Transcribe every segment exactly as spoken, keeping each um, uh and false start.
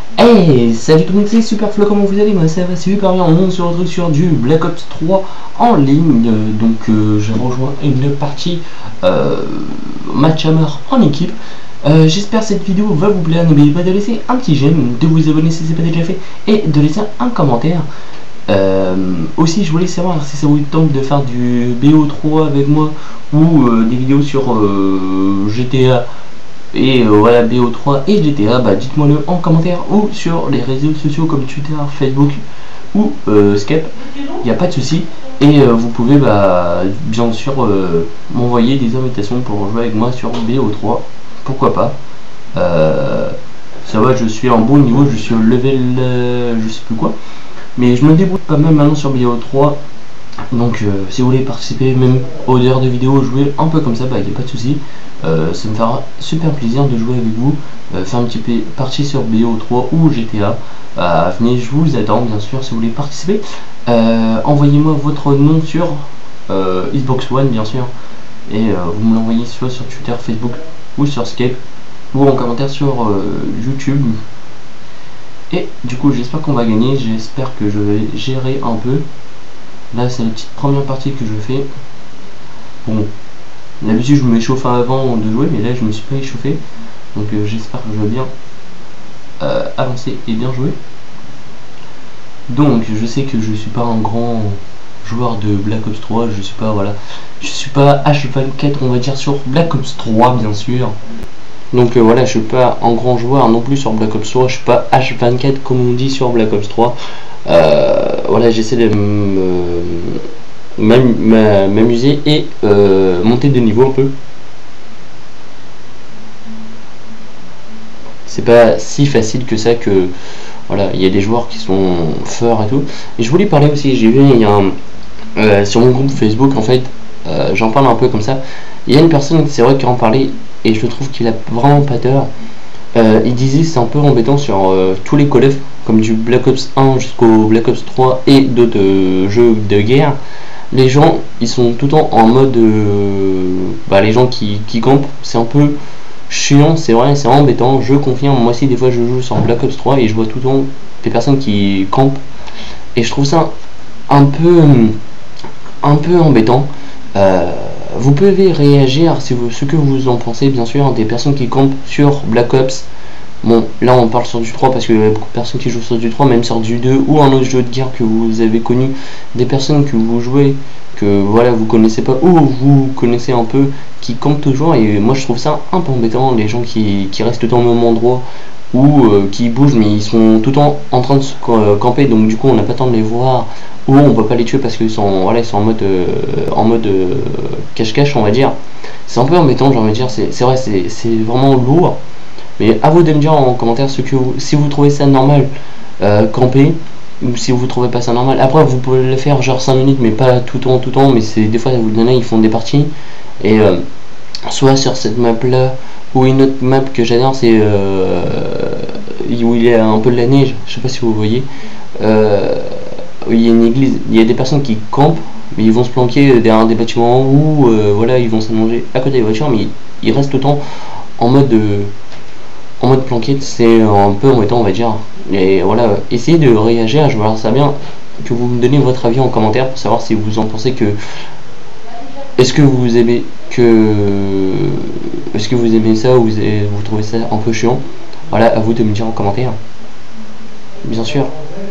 Hey, salut tout le monde, c'est Superflo, comment vous allez? Moi ça va super bien, on se retrouve sur du Black Ops trois en ligne. euh, Donc euh, j'ai rejoint une partie euh, match hammer en équipe. euh, J'espère que cette vidéo va vous plaire, n'oubliez pas de laisser un petit j'aime, de vous abonner si ce n'est pas déjà fait et de laisser un commentaire. euh, Aussi je voulais savoir si ça vous tente de faire du B O trois avec moi ou euh, des vidéos sur euh, G T A et euh, voilà, B O trois et G T A. Bah dites-moi le en commentaire ou sur les réseaux sociaux comme Twitter, Facebook ou euh, Skype, il n'y a pas de souci. Et euh, vous pouvez bah bien sûr euh, m'envoyer des invitations pour jouer avec moi sur B O trois, pourquoi pas. euh, ça va, je suis en bon niveau, je suis au level euh, je sais plus quoi, mais je me débrouille pas mal maintenant sur B O trois. Donc euh, si vous voulez participer même aux heures de vidéo, jouer un peu comme ça, bah il n'y a pas de souci. Euh, ça me fera super plaisir de jouer avec vous, euh, faire un petit peu partie sur B O trois ou G T A. Euh, venez, je vous attends bien sûr si vous voulez participer. Euh, Envoyez-moi votre nom sur euh, Xbox One bien sûr, et euh, vous me l'envoyez soit sur Twitter, Facebook ou sur Skype ou en commentaire sur euh, YouTube. Et du coup j'espère qu'on va gagner, j'espère que je vais gérer un peu. Là c'est la petite première partie que je fais. Bon, d'habitude je me m'échauffe avant de jouer, mais là je me suis pas échauffé. Donc euh, j'espère que je vais bien euh, avancer et bien jouer. Donc je sais que je suis pas un grand joueur de Black Ops trois, je suis pas, voilà, je suis pas H vingt-quatre on va dire sur Black Ops trois bien sûr. Donc euh, voilà, je suis pas un grand joueur non plus sur Black Ops trois, je suis pas H vingt-quatre comme on dit sur Black Ops trois. Euh, voilà, j'essaie de m'amuser et euh, monter de niveau un peu. C'est pas si facile que ça, que voilà, il y a des joueurs qui sont forts et tout. Et je voulais parler aussi, j'ai vu il y a un, euh, sur mon groupe Facebook en fait, euh, j'en parle un peu comme ça. Il y a une personne, c'est vrai, qui en parlait et je trouve qu'il a vraiment pas tort. Euh, il disait c'est un peu embêtant sur euh, tous les Call of, comme du Black Ops un jusqu'au Black Ops trois et d'autres euh, jeux de guerre. Les gens ils sont tout le temps en mode euh, bah, les gens qui, qui campent, c'est un peu chiant, c'est vrai, c'est embêtant, je confirme. Moi aussi des fois je joue sur Black Ops trois et je vois tout le temps des personnes qui campent et je trouve ça un peu un peu embêtant. euh, Vous pouvez réagir si vous, ce que vous en pensez, bien sûr, des personnes qui campent sur Black Ops. Bon, là on parle sur du trois parce qu'il y a beaucoup de personnes qui jouent sur du trois, même sur du deux ou un autre jeu de guerre que vous avez connu, des personnes que vous jouez, que voilà vous connaissez pas ou vous connaissez un peu, qui campent toujours. Et moi je trouve ça un peu embêtant, les gens qui, qui restent tout le temps au même endroit ou euh, qui bougent mais ils sont tout le temps en train de se camper, donc du coup on n'a pas le temps de les voir ou on peut pas les tuer parce qu'ils sont, voilà, ils sont en mode euh, en mode euh, cache-cache on va dire. C'est un peu embêtant, j'ai envie de dire, c'est vrai, c'est vraiment lourd. Mais à vous de me dire en commentaire ce que vous, si vous trouvez ça normal, euh, camper, ou si vous trouvez pas ça normal. Après vous pouvez le faire genre cinq minutes mais pas tout le temps tout le temps, mais c'est des fois vous donnez, ils font des parties et euh, soit sur cette map là ou une autre map que j'adore, c'est euh, où il y a un peu de la neige, je sais pas si vous voyez, euh, où il y a une église, il y a des personnes qui campent mais ils vont se planquer derrière des bâtiments ou euh, voilà, ils vont s'allonger à côté des voitures, mais ils restent tout le temps en mode euh, en mode planqué, c'est un peu embêtant on va dire. Et voilà, essayez de réagir, je vois ça bien que vous me donnez votre avis en commentaire pour savoir si vous en pensez, que est-ce que vous aimez que est-ce que vous aimez ça ou vous, vous trouvez ça un peu chiant. Voilà, à vous de me dire en commentaire bien sûr.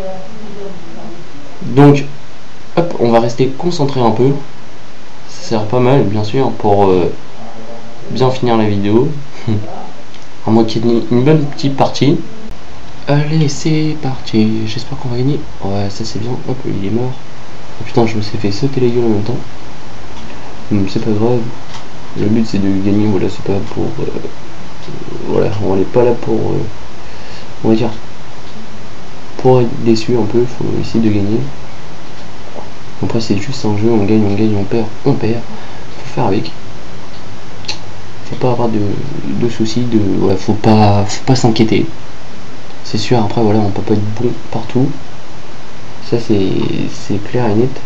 Donc hop, on va rester concentré un peu, ça sert pas mal bien sûr pour euh, bien finir la vidéo. À moins qu'il y ait une bonne petite partie. Allez, c'est parti. J'espère qu'on va gagner. Ouais, ça c'est bien. Hop, il est mort. Oh, putain, je me suis fait sauter la gueule en même temps. Hum, c'est pas grave. Le but c'est de gagner. Voilà, c'est pas pour. Euh, voilà, on n'est pas là pour. Euh, on va dire. Pour être déçu un peu. Faut essayer de gagner. Après, c'est juste un jeu. On gagne, on gagne, on perd, on perd. Faut faire avec. Faut pas avoir de, de soucis, de ouais, faut pas faut pas s'inquiéter, c'est sûr. Après voilà, on peut pas être bon partout, ça c'est clair et net.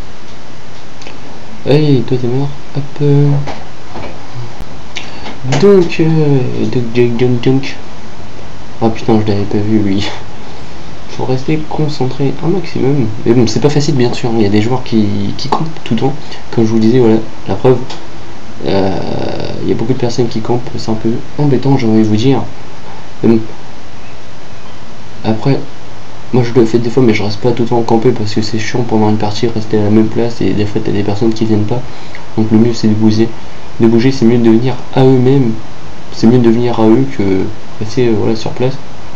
Hey, toi t'es mort. Hop euh. donc euh, donc donc donc donc Ah putain, je l'avais pas vu, oui. Faut rester concentré un maximum. Mais bon, c'est pas facile, bien sûr. Il y a des joueurs qui, qui campent tout le temps. Comme je vous disais, voilà, la preuve. Euh, il y a beaucoup de personnes qui campent. C'est un peu embêtant, j'ai envie de vous dire. Mais bon. Après, moi je le fais des fois, mais je reste pas tout le temps campé parce que c'est chiant pendant une partie, rester à la même place. Et des fois, t'as des personnes qui viennent pas. Donc le mieux, c'est de bouger. De bouger, c'est mieux de venir à eux-mêmes. C'est mieux de venir à eux que rester euh, voilà, sur place.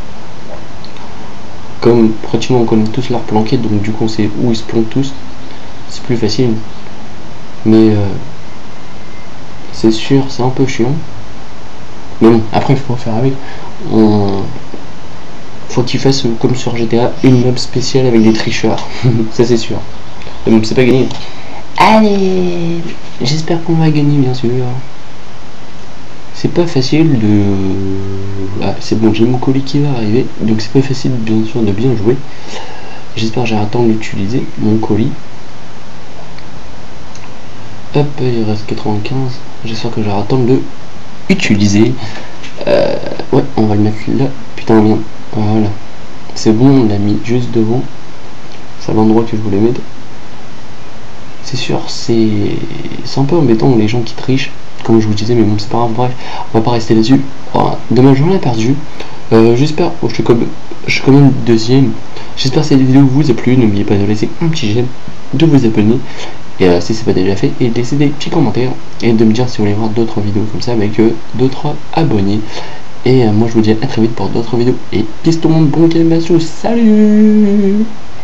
Comme pratiquement on connaît tous leur planquette, donc du coup on sait où ils se planquent tous, c'est plus facile. Mais euh, c'est sûr, c'est un peu chiant. Mais bon, après il faut faire avec. On... Faut qu'ils fassent comme sur G T A, une map spéciale avec des tricheurs. Ça c'est sûr. Mais bon, c'est pas gagné. Allez, j'espère qu'on va gagner, bien sûr. C'est pas facile de... Ah, c'est bon, j'ai mon colis qui va arriver, donc c'est pas facile bien sûr de bien jouer. J'espère que j'ai un temps d'utiliser mon colis. Hop, il reste quatre-vingt-quinze. J'espère que j'ai un temps de utiliser. Euh, ouais, on va le mettre là. Putain, bien. Voilà. C'est bon, on l'a mis juste devant. C'est à l'endroit que je voulais mettre. C'est sûr, c'est un peu embêtant les gens qui trichent, comme je vous disais, mais bon, c'est pas grave. Bref, on va pas rester là-dessus. Voilà. Dommage, j'en ai perdu. Euh, J'espère, oh, je, suis comme, je suis quand même deuxième. J'espère que cette vidéo vous a plu. N'oubliez pas de laisser un petit j'aime, de vous abonner, et euh, si c'est pas déjà fait, et de laisser des petits commentaires, et de me dire si vous voulez voir d'autres vidéos comme ça avec euh, d'autres abonnés. Et euh, moi je vous dis à très vite pour d'autres vidéos. Et peace tout le monde, bon game, salut.